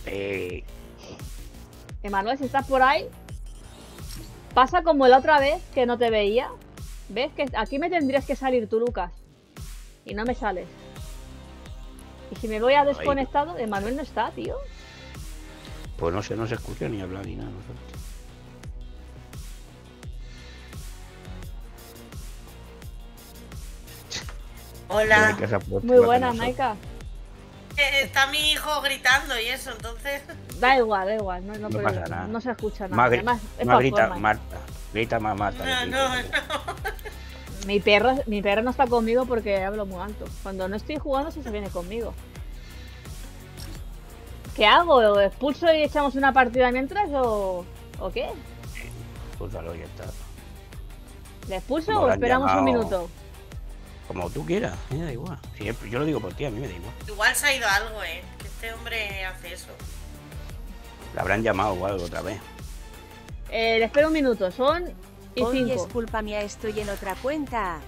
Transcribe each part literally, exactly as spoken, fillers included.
Eh... Emanuel, si estás por ahí, pasa como la otra vez que no te veía. ¿Ves? Que aquí me tendrías que salir tú, Lucas. Y no me sales. Y si me voy a desconectado, Emanuel no está, tío. Pues no sé, no se escucha ni hablar ni nada. No sé. Hola. Muy buena, Maika. Eh, está mi hijo gritando y eso, entonces... Da igual, da igual. No, no, no pasa nada. No se escucha nada. Más, Además, es más grita forma. Marta. Grita más Marta. No, no, no. Mi perro, mi perro no está conmigo porque hablo muy alto. Cuando no estoy jugando, sí se viene conmigo. ¿Qué hago? ¿Lo expulso y echamos una partida mientras o, o qué? Expúlsalo y ya está. ¿Le expulso o esperamos llamado... un minuto? Como tú quieras, me da igual. Si yo lo digo por ti, a mí me da igual. Igual se ha ido algo, eh. Que este hombre hace eso. Le habrán llamado o algo otra vez. Eh, le espero un minuto, son y Oye, cinco. es culpa mía, estoy en otra cuenta.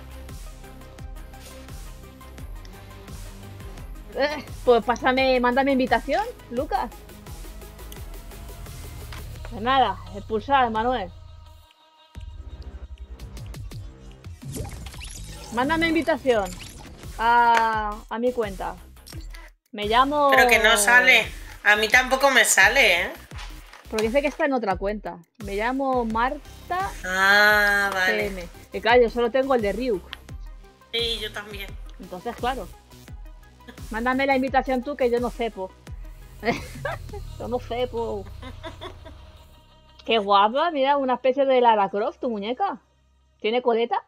Eh, pues pásame, mándame invitación, Lucas. Pues nada, expulsar, Manuel. Mándame invitación a, a mi cuenta. Me llamo... Pero que no sale. A mí tampoco me sale, ¿eh? Porque dice que está en otra cuenta. Me llamo Marta. Ah, vale. C M. Y claro, yo solo tengo el de Ryuk. Sí, yo también. Entonces, claro. Mándame la invitación tú, que yo no sepo. Yo no sepo. Qué guapa, mira, una especie de Lara Croft, tu muñeca. ¿Tiene coleta?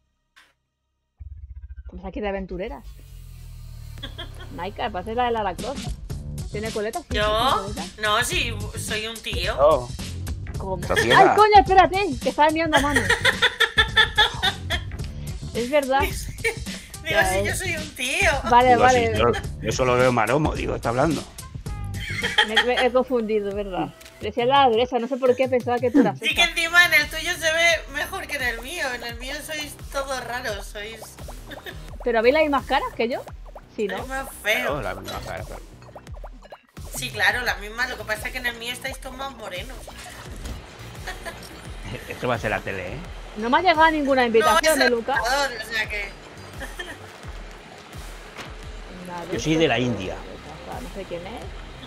Estamos aquí de aventureras. Maika, parece la de Lara Croft. ¿Tiene coleta? Sí, ¿Yo? No, sí, soy un tío. Oh. ¿Cómo? Sociedad. ¡Ay, coño, espérate! Que estaba enviando a mano. Es verdad. Digo, si yo soy un tío. Vale, Digo, vale. si yo, yo solo veo maromo, digo, está hablando. Me, me he confundido, es verdad. Decía la derecha, no sé por qué pensaba que tú eras Sí, que encima en el tuyo se ve mejor que en el mío. En el mío sois todos raros, sois... ¿Pero veis las mismas caras que yo? Sí, ¿no? Es más feo. No, la misma cara. Sí, claro, la misma. Lo que pasa es que en el mío estáis todos más morenos. Esto va a ser la tele, ¿eh? No me ha llegado ninguna invitación, no, ¿eh, Lucas? O sea que... Yo soy de la India. No sé quién es.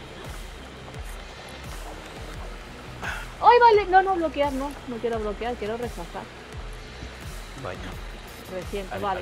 ¡Ay, vale! No, no, bloquear, no. No quiero bloquear, quiero rechazar. Bueno. Reciente, vale.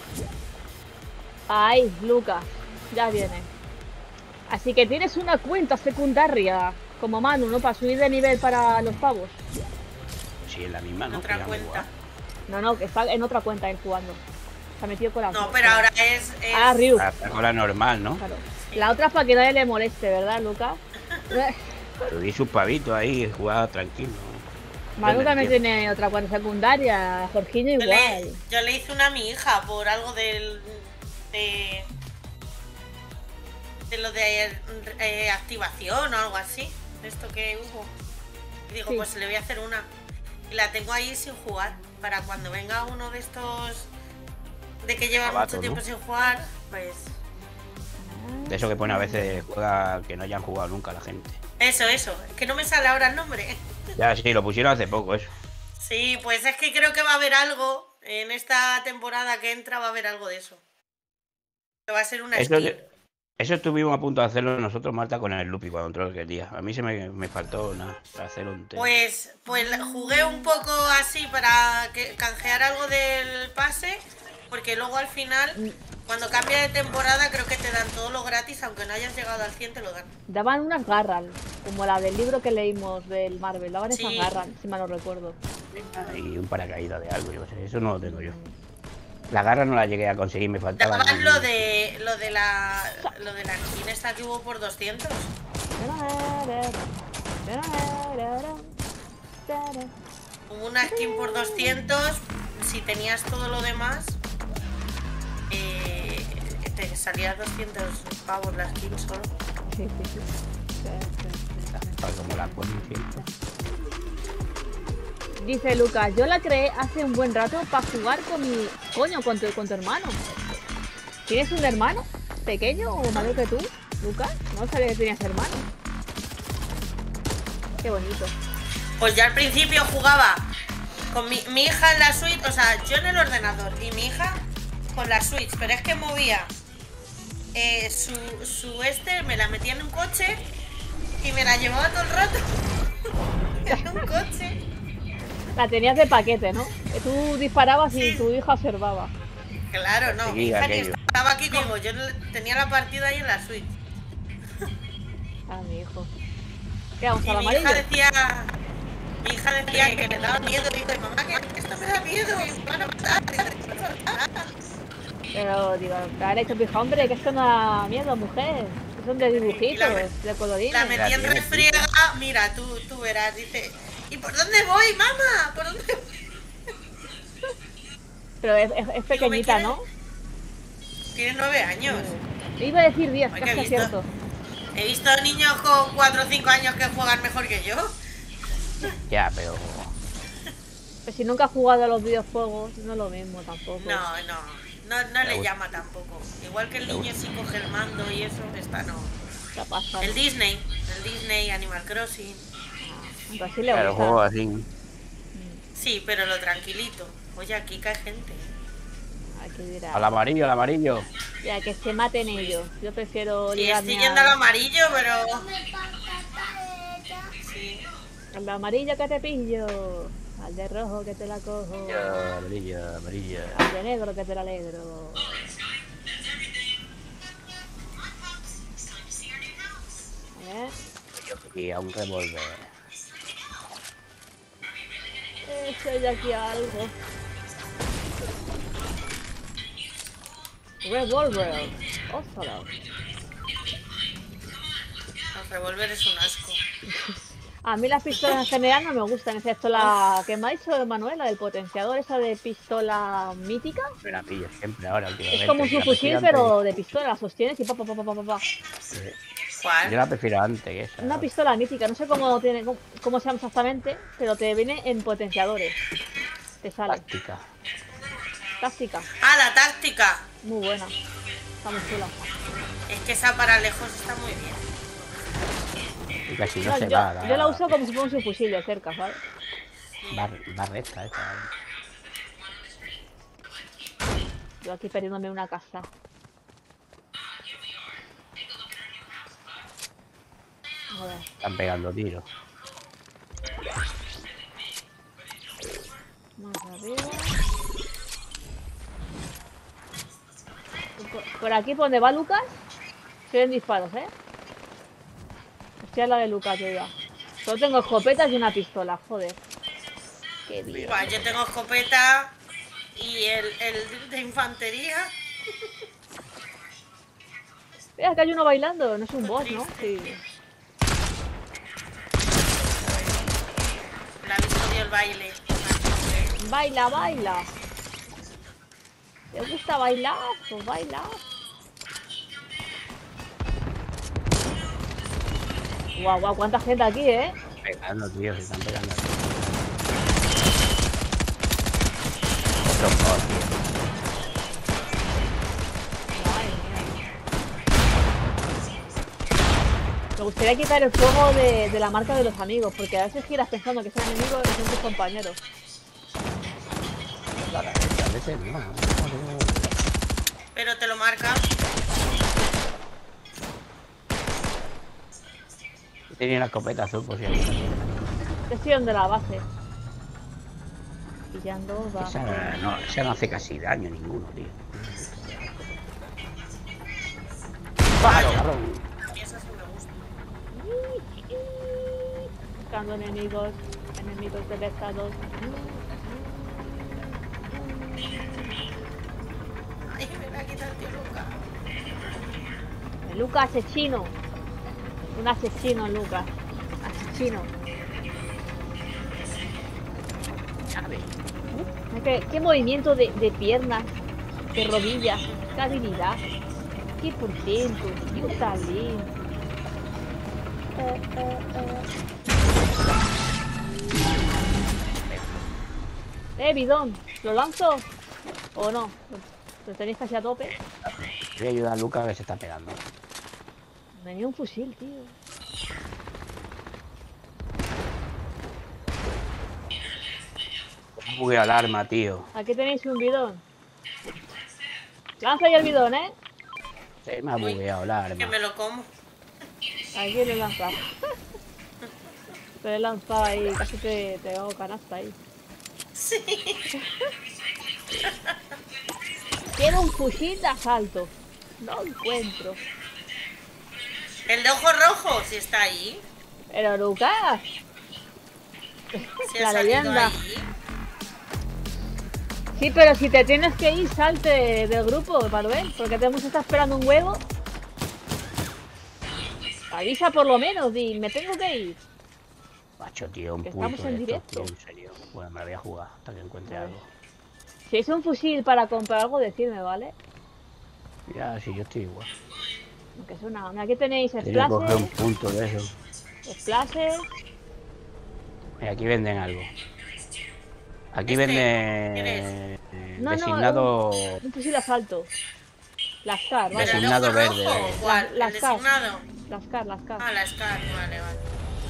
Ahí, Lucas. Ya viene. Así que tienes una cuenta secundaria como Manu, ¿no? Para subir de nivel para los pavos. Sí, es la misma, ¿no? Otra cuenta. No, no, que está en otra cuenta él jugando. Se ha metido con la... No, pero ahora es... es... Ah, Ryu. Con la normal, ¿no? Claro. La otra es para que nadie le moleste, ¿verdad, Lucas? Pero di sus pavitos ahí, jugaba tranquilo. Manu también tiene otra cuenta secundaria, Jorginho igual. Yo le, yo le hice una a mi hija por algo del... de... de lo de eh, activación o algo así. De esto que hubo. Y digo, sí, pues le voy a hacer una. Y la tengo ahí sin jugar. Para cuando venga uno de estos... de que llevan Abato, mucho tiempo, ¿no?, sin jugar, pues... De eso que pone a veces juega que no hayan jugado nunca la gente. Eso, eso. Es que no me sale ahora el nombre. Ya, sí, lo pusieron hace poco, eso. Sí, pues es que creo que va a haber algo. En esta temporada que entra va a haber algo de eso. Que va a ser una eso, skin. Eso estuvimos a punto de hacerlo nosotros, Marta, con el Lupi cuando entró aquel día. A mí se me, me faltó nada para hacer un tema. Pues, pues jugué un poco así para que, canjear algo del pase. Porque luego al final, cuando cambia de temporada, creo que te dan todo lo gratis, aunque no hayas llegado al cien, te lo dan. Daban unas garras, como la del libro que leímos del Marvel. Daban Sí. esas garras, si mal no recuerdo. Y un paracaídas de algo, yo sé, eso no lo tengo yo. La garra no la llegué a conseguir, me faltaba. Daban lo de, lo de la lo de la skin esta que hubo por doscientos. Hubo una skin por doscientos, si tenías todo lo demás, eh, te salía doscientos pavos la skin solo. Sí, sí, sí. Como la Dice Lucas, yo la creé hace un buen rato para jugar con mi... Coño, con tu, con tu hermano. ¿Tienes un hermano pequeño o mayor que tú, Lucas? No sabía que tenías hermano. Qué bonito. Pues ya al principio jugaba con mi, mi hija en la Switch, o sea, yo en el ordenador y mi hija con la Switch, pero es que movía eh, su, su este, me la metía en un coche y me la llevaba todo el rato en un coche. La tenías de paquete, ¿no? Que tú disparabas y Sí. tu hija observaba. Claro, no, mi Seguía hija ni aquello. estaba aquí, digo, yo tenía la partida ahí en la Switch. Ah, mi hijo. ¿Qué vamos Y a la mi hija amarillo? decía, mi hija decía que me daba miedo, y dice, mamá, que esto me da miedo, y me van a matar. Pero digo, ¿qué ha hecho pija, hombre? Que esto no da miedo, mujer. Son de dibujitos, la me- de colorines. La metí en tiene, refriega, mira, tú, tú verás, dice, ¿y por dónde voy, mamá? ¿Por dónde voy? Pero es, es- es pequeñita, quiere- ¿no? Tiene nueve años. Iba a decir diez, Ay, casi que he visto. acierto. He visto niños con cuatro o cinco años que juegan mejor que yo. Ya, pero... Pero si nunca has jugado a los videojuegos, no es lo mismo tampoco. No, no, no, no le gusta. llama tampoco. Igual que el niño sí coge el mando y eso, esta no. ¿Qué pasa? El Disney, el Disney, Animal Crossing. Aunque sí le Claro, gusta. juego así. Sí, pero lo tranquilito. Oye, aquí cae gente. Aquí dirá. Al amarillo, al amarillo. Ya, que se maten ellos. Yo prefiero Sí, ligarme estoy yendo al al, amarillo, pero... Sí. al de amarillo que te pillo. Al de rojo que te la cojo. Amarillo, amarillo. Al de negro que te la alegro. A ver. Y a un revólver. Estoy de aquí algo. Revolver. Ósalo. El revólver es un asco. A mí las pistolas en general no me gustan, excepto la que me ha dicho Manuela, del potenciador, esa de pistola mítica. Me la pillo siempre ahora, últimamente. Es como un Yo la subfusil, prefiero antes. pero de pistola, la sostienes y pa pa pa pa pa pa, pa. Sí. ¿Cuál? Yo la prefiero antes que esa. Una pistola mítica, no sé cómo tiene, cómo, cómo se llama exactamente, pero te viene en potenciadores. Te sale. Táctica. Táctica, Ah, la táctica. muy buena. Está muy chula. Es que esa para lejos está muy bien. Y casi no, No, se yo, va. yo la uso como si fuera un subfusil de cerca, ¿sabes? Va, va recta esa. Yo aquí perdiéndome una casa. A ver. Están pegando tiros. Más arriba. Por, por aquí, por donde va Lucas, se ven disparos, ¿eh? Hostia, es la de Lucas, yo ya. Solo tengo escopetas y una pistola, joder. Qué bien. Buah, yo tengo escopeta y el, el de infantería. Mira, que hay uno bailando, no es un boss, ¿no? Sí. La ha visto dio el baile. Baila, baila. ¿Te gusta bailar? Pues baila. Guau, guau, cuánta gente aquí, ¿eh? Pegando, tío, se están pegando. Otro por, tío. Madre mía. Me gustaría quitar el fuego de, de la marca de los amigos, porque a veces giras pensando que son enemigos y son tus compañeros. Claro, a veces no. Pero te lo marca. Tenía una escopeta azul por si acaso. Decisión de la base. Pillando va. Esa no, esa no hace casi daño ninguno, tío. ¡Pájaro, cabrón! A mí esa sí me gusta. Buscando enemigos, enemigos detectados. Ay, me la quita el tío Luca. Lucas asesino. Un asesino, Lucas. Asesino. Llave. ¿Qué, qué movimiento de, de piernas, de rodillas, qué habilidad, qué porcento, qué talento. Eh, eh, eh. Eh, bidón, ¿lo lanzo? ¿O no? ¿Lo tenéis casi a tope? Voy a ayudar a Lucas que se está pegando. Venía un fusil, tío. bugueado el arma, tío. Aquí tenéis un bidón. Lanza ya el bidón, ¿eh? Se me ha bugueado el arma. Que me lo como. Aquí le he lanzado. Te he lanzado ahí, casi te, te hago canasta ahí. Sí. Quiero un fusil de asalto. No encuentro. El de ojos rojos, si está ahí. Pero Lucas, Si La ha salido leyenda. ahí. sí, pero si te tienes que ir, salte del grupo, Manuel, porque tenemos que estar esperando un huevo. Avisa por lo menos, di, me tengo que ir. Macho, tío, un Que pulso estamos en de estos, directo. tío, en serio. Bueno, me la voy a jugar hasta que encuentre Vale. algo. Si es un fusil para comprar algo, decidme, ¿vale? Ya, sí, yo estoy igual. Aunque es una... Aquí tenéis Tengo que coger un splashes, punto de eso. splashes. Mira, aquí venden algo. Aquí Este, venden ¿quieres? eh, No, no, designado. Un fusil de asalto. Las CAR, Pero el vale. de Designado ojo verde, rojo, verde. ¿cuál? Las El cas. designado. Las CAR, las CAR. Ah, la Scar, vale, vale.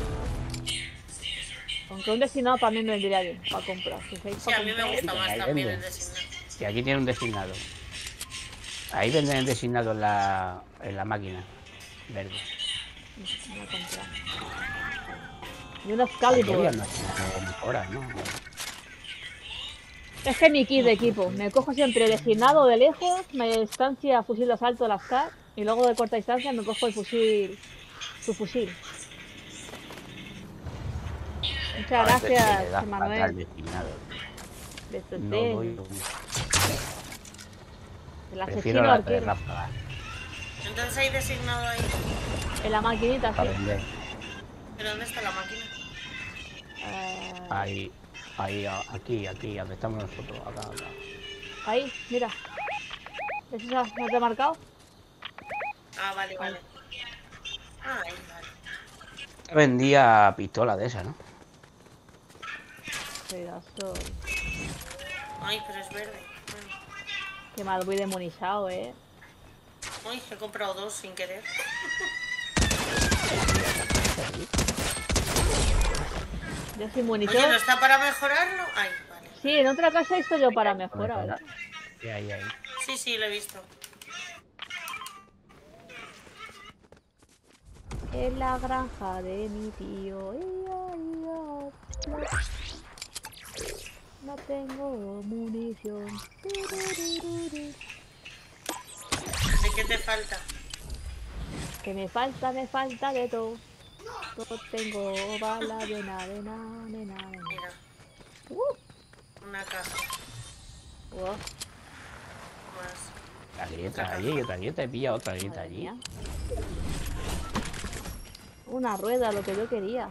Aunque un designado también me vendría bien para comprar. Si queréis Sí, para a mí me comprar. gusta más Ahí también venden. el designado. Y aquí tiene un designado. Ahí venden el designado en la, en la máquina. Verde. Voy a comprar. Y un Aquí Excalibur. había máquinas de mejoras, ¿no? Es que mi kit de equipo. Me cojo siempre designado de lejos, me distancia fusil de asalto de las CAR y luego de corta distancia me cojo el fusil. Su fusil. Muchas A veces se le gracias, da fatal Manuel. designado. Desde No el doy. el Prefiero asesino la de arquero. ráfaga Entonces hay designado ahí. En la maquinita, para sí. vender. ¿Pero dónde está la máquina? Eh, Ahí, ahí, a- aquí, aquí, donde estamos nosotros. Acá, acá. ahí, mira. ¿Es esa? ¿No te he marcado? Ah, vale, vale. Ah, ahí, vale. Vendía pistola de esa, ¿no? Pedazo. Ay, pero es verde. Bueno. Qué mal voy demonizado, eh. Uy, he comprado dos sin querer. Yo soy monitor. Oye, ¿no está para mejorarlo? Ay, vale. Sí, en otra casa esto yo para mejorar. ¿eh? Sí, ahí, ahí. Sí, sí, lo he visto. En la granja de mi tío. Ia, ia, ia. No tengo munición. Tururururu. ¿De qué te falta? Que me falta, me falta de todo. Todo tengo bala de nada, de nada, de nada. Mira, Uh, una caja wow, más. La grieta allí, y otra grieta, he pillado otra grieta madre allí. mía. Una rueda, lo que yo quería.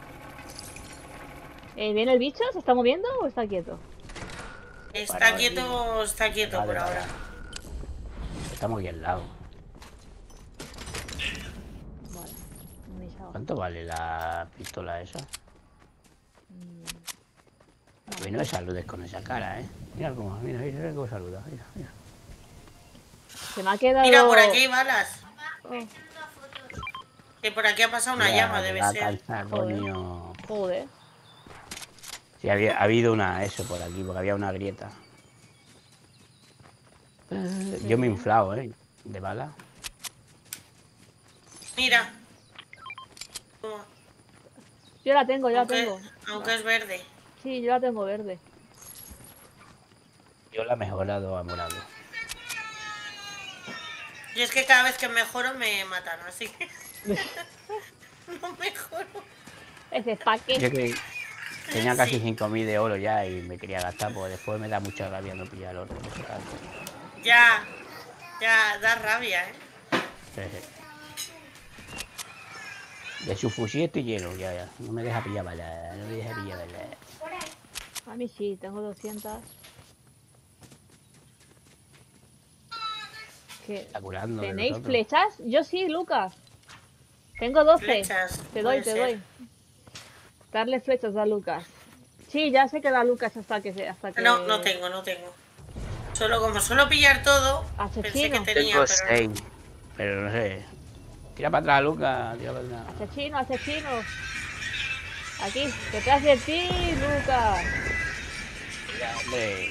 Eh, ¿Viene el bicho? ¿Se está moviendo o está quieto? Está Para, quieto, está quieto Vale, por vale. ahora. Estamos aquí al lado. Vale, me he echado. ¿Cuánto vale la pistola esa? Mm, Pues no saludes con esa cara, ¿eh? Mira cómo, mira, mira cómo saluda, mira, mira. Se me ha quedado... Mira, por aquí hay balas. Oh, Que por aquí ha pasado una Mira, llama, me debe va a ser. calzar, Joder. coño. joder. Sí, había, ha habido una, eso por aquí, porque había una grieta. Eh, Yo me he inflado, ¿eh? De bala. Mira. Toma. Yo la tengo, yo la Aunque, tengo. aunque es verde. Sí, yo la tengo verde. Yo la he mejorado a morado. Y es que cada vez que mejoro me matan, así que no mejoro. Ese es pa' qué. Yo que tenía casi Sí. cinco mil de oro ya y me quería gastar, porque después me da mucha rabia no pillar oro. Ya, ya, da rabia, ¿eh? De su fusil estoy lleno, ya, ya. No me deja pillar bala, no me deja pillar bala. A mí sí, tengo doscientas. ¿Qué? Está curando de ¿Tenéis nosotros. flechas? Yo sí, Lucas. Tengo doce. Flechas, Te doy, puede te ser. doy. Darle flechas a Lucas. Sí, ya sé que da Lucas hasta que se, hasta que. No, no tengo, no tengo. Solo como suelo pillar todo, pensé que Asesino. tenía, Tengo pero no. seis, pero no sé. Tira para atrás, Lucas, tira para atrás. Asesino, asesino. Aquí, detrás de ti, Lucas. Ya, hombre.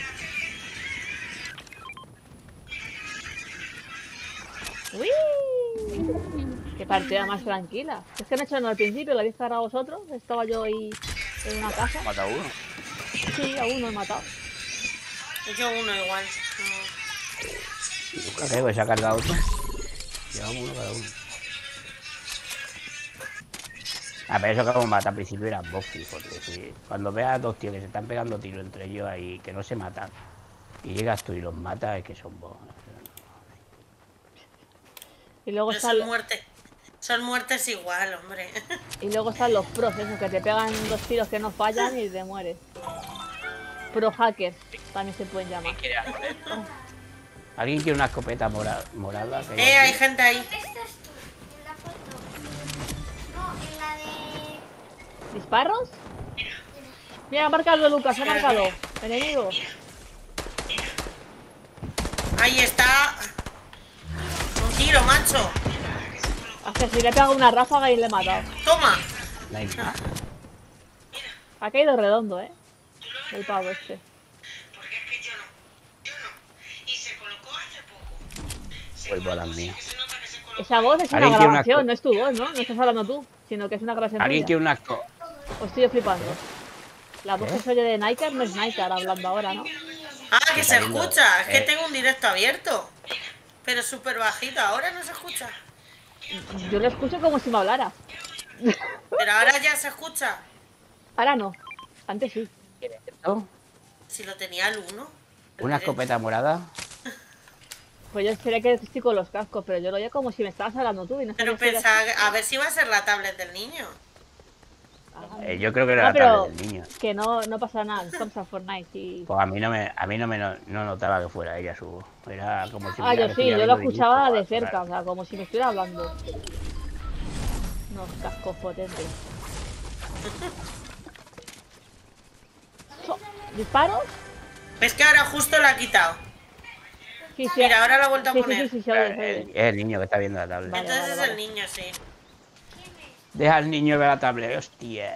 ¡Uy! Qué partida más tranquila. Es que no he hecho nada al principio, lo habéis cargado vosotros. Estaba yo ahí en una casa. Mata uno. Sí, a uno he matado. Yo uno igual. Nunca creo que se ha cargado otro. Llevamos uno cada uno. A ver, eso que vamos a matar al principio eran box, porque si cuando veas a dos tíos que se están pegando tiros entre ellos ahí, que no se matan, y llegas tú y los matas, es que son box. Y luego Pero están, son muertes. Son muertes igual, hombre. y luego están los pros, esos que te pegan dos tiros que no fallan y te mueres. Pro hackers también se pueden llamar. ¿Alguien quiere una escopeta mora morada? Que Eh, hay gente ahí. Esta es tú, en la foto. No, en la de... ¿Disparos? Mira, ha marcado Lucas, ha marcado. Enemigo. Ahí está. Un tiro, macho. Hasta si le he pegado una ráfaga y le he matado. Toma. no hay nada. Ha caído redondo, eh. El pavo este. Porque es que yo no, yo no. Y se colocó hace poco. Vuelvo a las mías. Se nota que se colocó. Esa voz es una ¿Alguien quiere una grabación, co- no es tu voz, ¿no? No estás hablando tú, sino que es una grabación ¿Alguien tuya. quiere una escopeta? O estoy yo flipando. La voz ¿Eh? que se oye de Niker no es Niker hablando ahora, ¿no? Ah, que se Está viendo, escucha. Es que eh. tengo un directo abierto. Pero súper bajito. Ahora no se escucha. Yo lo escucho como si me hablara. Pero ahora ya se escucha. Ahora no. Antes sí. ¿No? Si lo tenía el uno. ¿Una escopeta morada? Pues yo esperé que estoy con los cascos, pero yo lo oía como si me estabas hablando tú y no Pero sabía si era- pensaba, a ver si va a ser la tablet del niño. Ah, Eh, yo creo que era no, la pero tablet del niño. que no, no pasa nada. Estamos a Fortnite y... Pues a mí no me, a mí no me no, no notaba que fuera ella su voz. Era como si Ah, yo me sí, estuviera yo lo viendo escuchaba dibujo, de cerca, claro. o sea, como si me estuviera hablando. Unos cascos potentes. So- ¿Disparos? ¿Ves que ahora justo la ha quitado? Sí, sí. Mira, ahora la ha vuelto a Sí, sí, poner. sí, sí, se oye, se Es oye. el, es el niño que está viendo la tablet. Vale, Entonces vale, es vale. el niño, sí. Deja al niño ver la tablet, hostia.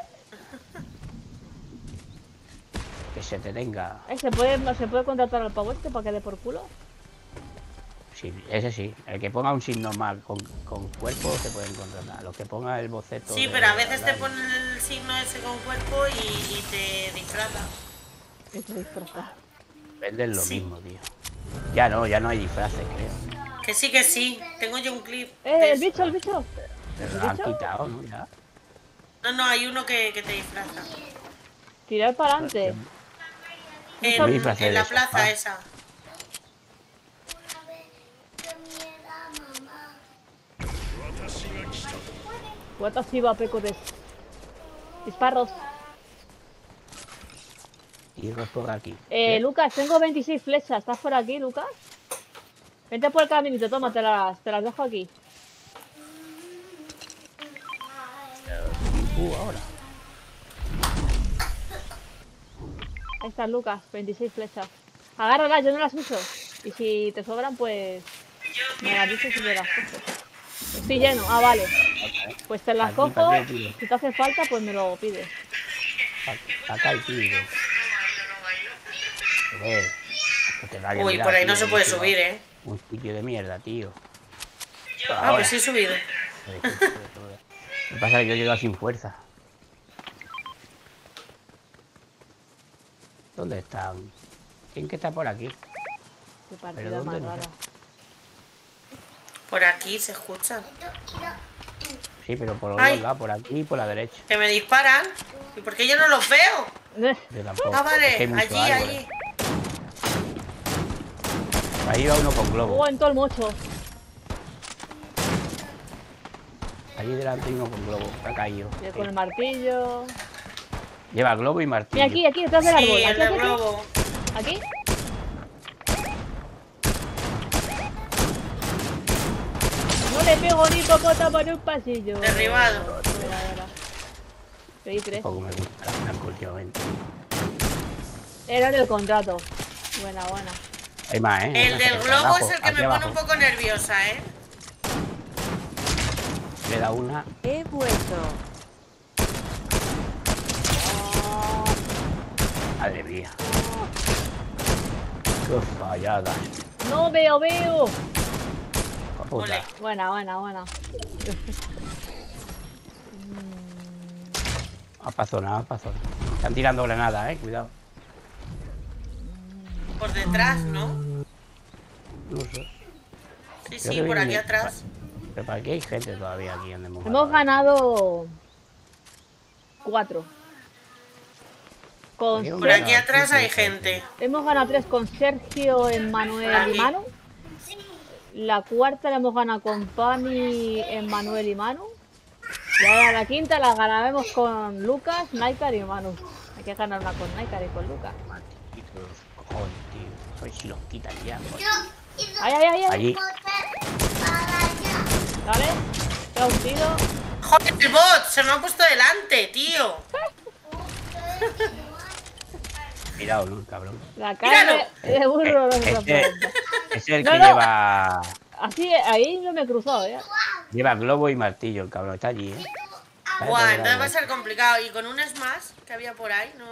Que se te tenga. Eh, ¿Se puede, ¿Se puede contratar al pavo este para que dé por culo? Sí, ese sí. El que ponga un signo más con, con cuerpo se puede encontrar. Los que ponga el boceto. Sí, de- pero a veces te de- ponen el signo ese con cuerpo y, y te disfraza. Que se disfraza. Venden lo Sí. mismo, tío. Ya no, ya no hay disfraces, creo. Que sí, que sí. Tengo yo un clip. de ¡Eh, el eso. bicho, el bicho! Pero ¿El lo han bicho? quitado, ¿no? Ya. No, no, hay uno que, que te disfraza. Tirar para adelante. En, Me disfracé en de la eso. plaza Ah. esa. Una vez yo mierda, mamá. Watashi wa Peko desu. Disparos. Y es por aquí. Eh, Lucas, tengo veintiséis flechas. ¿Estás por aquí, Lucas? Vente por el caminito, toma, te las, te las dejo aquí. Uh, ahora. Ahí estás, Lucas, veintiséis flechas. Agárralas, yo no las uso. Y si te sobran, pues me las dices y te las cojo. Estoy lleno, ah, vale. Pues te las Aquí, cojo. ¿para qué, tío? Si te hace falta, pues me lo pides. Pa- Acá hay tiro. Joder, que te vaya a Uy, mirar, por ahí tío, no se un puede sitio- subir, ¿eh? Un sitio de mierda, tío. Ah, pues sí he subido. Lo que pasa es que yo he llegado sin fuerza. ¿Dónde están? ¿Quién que está por aquí? Qué partida ¿Pero más dónde? No sé. rara. Por aquí se escucha. Sí, pero por los Ay. dos lados, por aquí y por la derecha. Que me disparan. ¿Y por qué yo no los veo? Yo tampoco. Ah, Es vale. que hay mucho Allí, árbol. allí. Ahí va uno con globo. Oh, en todo el mocho. Allí delante hay uno con globo. Se ha caído. Y con el martillo. Lleva globo y martillo. Mira aquí, aquí, detrás del árbol. Sí, Aquí, el del aquí, aquí. globo. Aquí. No le pego ni pocota por un pasillo. Derribado. Mira, mira. Pedí tres. Tampoco me gusta la blanco últimamente. Era del contrato. Buena, buena. Hay más, ¿eh? El del globo Abajo, es el que aquí me pone abajo. un poco nerviosa, ¿eh? Le da una. He vuelto. Madre mía. Qué fallada. No veo, veo. Hijo puta. Ole. Buena, buena, buena. Ha pasado nada, ha pasado. Están tirando granadas, eh, cuidado. Por detrás, ¿no? No sé. Sí, Creo sí, que por aquí viene- atrás. Pero para aquí hay gente todavía aquí donde hemos Hemos ganado cuatro. Con Aquí hemos Por Ser- aquí ganado atrás cinco, hay seis, gente. Hemos ganado tres con Sergio, Emmanuel y Aquí. Manu. La cuarta la hemos ganado con Pani, Emmanuel y Manu. Y ahora la quinta la ganaremos con Lucas, Naikar y Manu. Hay que ganar una con Naikar y con Lucas. Malditos cojones, tío. A ver si los quitan ya, coño. Yo y ¡Ay, ay, ay! ay. Allí. para allá. ¿Vale? Pega un tiro. ¡Joder, el bot! Se me ha puesto delante, tío. Mirado, ¿no? Cabrón. La carne ¡Míralo! de burro no se Este pregunta. es el No, que no. lleva Así, ahí no me he cruzado, ¿eh? lleva globo y martillo, el cabrón. Está allí, ¿eh? Está Guau, detrás de entonces la- va a ser complicado. Y con un smash que había por ahí, no.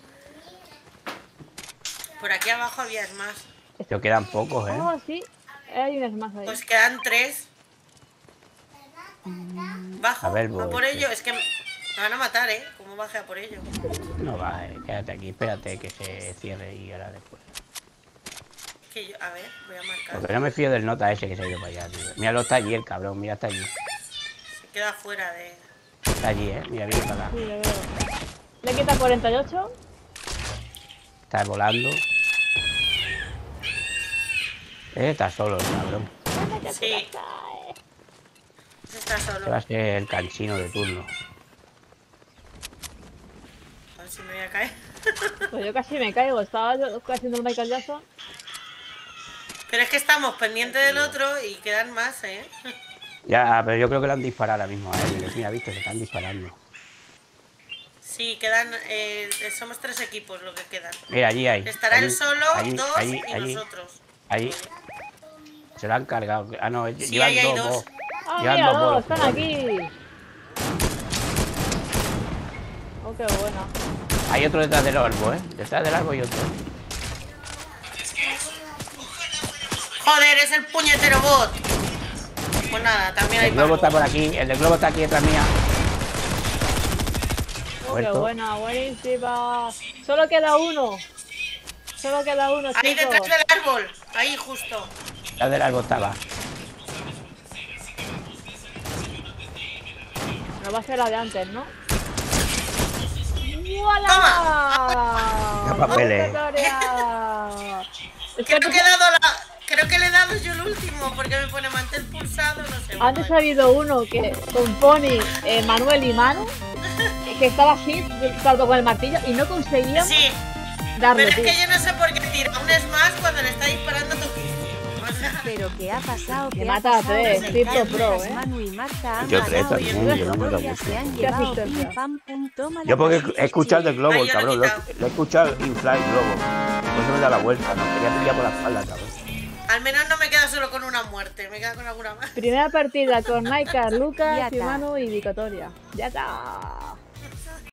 Por aquí abajo había smash. Pero quedan pocos, ¿eh? Oh, sí. Hay unas más ahí. Pues quedan tres. Bajo, A ver, a voy, por sí. ello. Es que me van a matar, ¿eh? Como baje a por ello. No va, eh. Quédate aquí. Espérate que se cierre y ahora después. Es que yo, a ver, voy a marcar. Porque no me fío del nota ese que se ha ido para allá, tío. Míralo, está allí el cabrón. Mira, está allí. Se queda fuera de. Está allí, ¿eh? Mira, viene para acá. Sí, le veo. Le quita cuarenta y ocho. Está volando. Eh, está solo el cabrón. Sí. Ese está Este va solo. a ser el canchino de turno. A ver si me voy a caer. Pues yo casi me caigo. Estaba yo haciendo el Michael Jackson. Pero es que estamos pendientes del otro y quedan más, ¿eh? Ya, pero yo creo que lo han disparado ahora mismo a él. Mira, viste, se están disparando. Sí, quedan. Eh, somos tres equipos lo que quedan. Mira, allí hay. Estará allí, él solo, allí, dos allí, y allí, nosotros. allí. Se lo han cargado. Ah, no, Sí, llevan ahí hay dos, dos. dos. ¡Ah, Llevan mira, dos dos! bolos, ¡Están joder. aquí! ¡Oh, qué buena! Hay otro detrás del árbol, ¿eh? Detrás del árbol hay otro. Joder, es el puñetero bot. Pues nada, también hay El globo está pago. por aquí. El del globo está aquí detrás mía. ¡Oh, qué Muerto. buena! ¡Buenísima! Solo queda uno. Solo queda uno, Ahí chicos. detrás del árbol. Ahí justo. Detrás del árbol estaba. No va a ser la de antes, ¿no? Toma. Qué papeles. ¡Victoria! Es que Creo que antes, he dado la. Creo que le he dado yo el último porque me pone mantén pulsado, no sé. antes ha habido uno que con Pony, eh, Manuel y Manu, que estaba así, salto con el martillo y no conseguíamos Sí, darle, pero es tío. que yo no sé por qué tira un smash cuando le está disparando a tu. O sea, Pero ¿qué ha pasado? Que ¿Qué ha mata a pasado? tres, Que tipo Carlos, pro, ¿eh? Manu y Marta han Yo tres matado también, y yo no me Victoria lo se han Qué llevado asistencia. pim, pam, pum, toma la Yo porque pastilla. he escuchado el globo, Ay, el yo lo he cabrón. Lo, quitado. lo he escuchado inflar el globo. Por eso me da la vuelta, ¿no? Quería pillar por la espalda, cabrón. al menos no me queda solo con una muerte, me queda con alguna más. Primera partida con Naikar, Lucas, Ya y está. Manu y Victoria. Ya está.